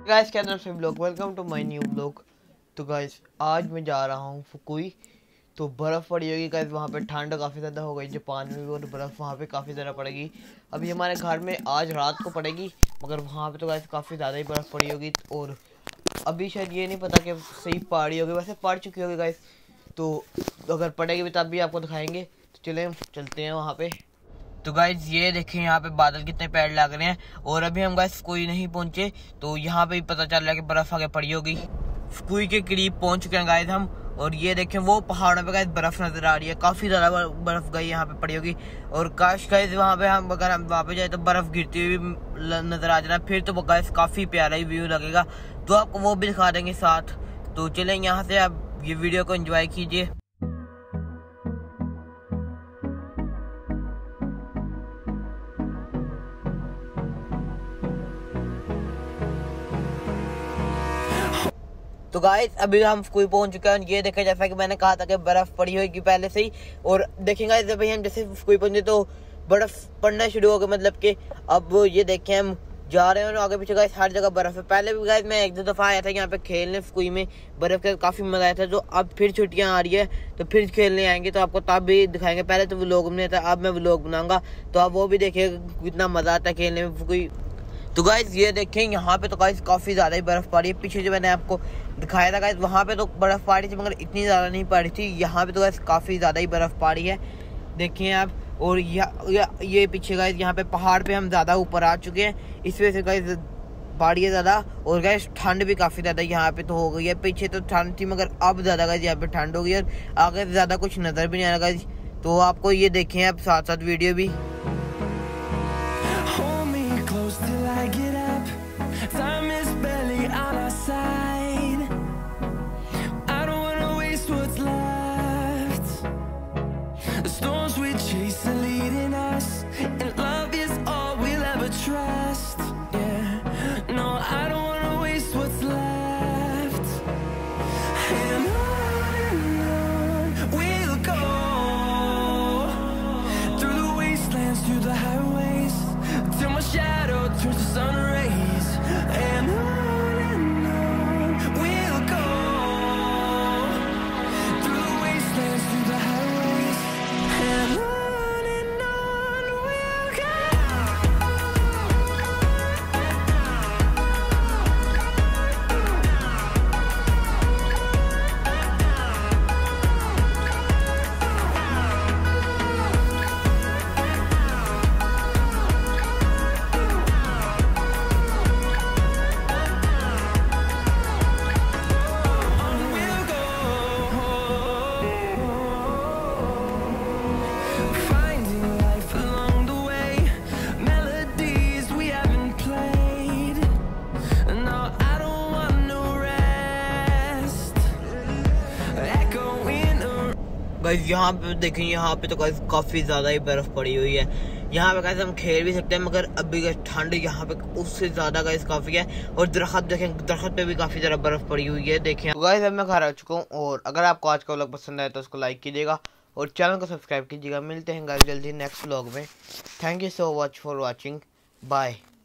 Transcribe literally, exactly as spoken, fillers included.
Guys क्या तरफ से blog, welcome to my new blog. तो गाइस आज मैं जा रहा हूँ फुकुई। तो बर्फ़ पड़ी होगी गाइस, वहाँ पे ठंड काफ़ी ज़्यादा हो गई जापान में भी, और बर्फ़ वहाँ पे काफ़ी ज़्यादा पड़ेगी। अभी हमारे घर में आज रात को पड़ेगी, मगर वहाँ पे तो गाइस काफ़ी ज़्यादा ही बर्फ़ पड़ी होगी। और अभी शायद ये नहीं पता कि सही पड़ी होगी, वैसे पड़ चुकी होगी गाइस। तो अगर पड़ेगी भी तब भी आपको दिखाएंगे। तो चले चलते हैं वहाँ पे। तो गाइज ये देखें यहाँ पे बादल कितने पेड़ लग रहे हैं, और अभी हम गाइज फुकुई नहीं पहुंचे, तो यहाँ पे पता चल रहा है कि बर्फ आगे पड़ी होगी। फुकुई के करीब पहुंच चुके हैं गाइज हम, और ये देखें वो पहाड़ों पे गाइज बर्फ नजर आ रही है, काफी ज्यादा बर्फ गई यहाँ पे पड़ी होगी। और काश गाइज वहाँ पे हम अगर हम वहाँ पे जाए तो बर्फ गिरती हुई नजर आ जाना, फिर तो गाइज काफी प्यारा ही व्यू लगेगा, तो आपको वो भी दिखा देंगे साथ। तो चलें यहाँ से आप ये वीडियो को एंजॉय कीजिए। तो गाइस अभी हम फुकुई पहुंच चुके हैं। ये देखें जैसा कि मैंने कहा था कि बर्फ पड़ी होगी पहले से ही, और देखेंगे गाइस अभी हम जैसे फुकुई पहुंचे तो बर्फ पड़ना शुरू हो गया, मतलब कि अब ये देखें हम जा रहे हैं और आगे पीछे गाइस हर जगह बर्फ है। पहले भी गाइस मैं एक दो दफा आया था यहाँ पे खेलने फुकुई में, बर्फ का काफी मजा आया था। तो अब फिर छुट्टियां आ रही है तो फिर खेलने आएंगे, तो आपको तब भी दिखाएंगे। पहले तो व्लॉग में था, अब मैं व्लॉग बनाऊंगा, तो आप वो भी देखिएगा कितना मजा आता है खेलने में फुकुई। तो गाइस ये देखें यहाँ पे तो गाइस काफी ज्यादा ही बर्फ पड़ी है। पीछे जो मैंने आपको दिखाया था गाइस वहाँ पे तो बर्फ पड़ी थी, मगर इतनी ज्यादा नहीं पड़ी थी। यहाँ पे तो गाइस काफी ज्यादा ही बर्फ पड़ी है, देखिए आप। और ये ये पीछे गाइस यहाँ पे पहाड़ पे हम ज्यादा ऊपर आ चुके हैं, इस वजह से गाइस पड़ी है ज्यादा। और गाइस ठंड भी काफी ज्यादा यहाँ पे तो हो गई है। पीछे तो ठंड थी, मगर अब ज्यादा गाइस यहाँ पे ठंड हो गई, और आगे ज्यादा कुछ नजर भी नहीं आ रहा गाइस। तो आपको ये देखें आप साथ साथ वीडियो भी। Time is barely on our side. I don't wanna waste what's left. The storms we chase are leading us, and love is all we'll ever trust. Yeah, no, I don't wanna waste what's left. And on and on we'll go, through the wastelands, through the highways, till my shadow turns to sun rays. And on and on we'll go, through the wastelands, through the highways. And on and on we'll go. Guys यहाँ पे देखें, यहाँ पे तो guys काफी ज्यादा ही बर्फ पड़ी हुई है। यहाँ पे गाइस हम खेल भी सकते हैं, मगर अभी गाइस ठंड यहाँ पे उससे ज्यादा गाइस काफी है। और दरख्त देखें, दरख्त पे भी काफी ज्यादा बर्फ पड़ी हुई है, देखें। तो गाइस अब मैं घर आ चुका हूँ, और अगर आपको आज का व्लॉग पसंद आए तो उसको लाइक कीजिएगा और चैनल को सब्सक्राइब कीजिएगा। मिलते हैं गाइस जल्दी नेक्स्ट व्लॉग में। Thank you so much for watching, bye.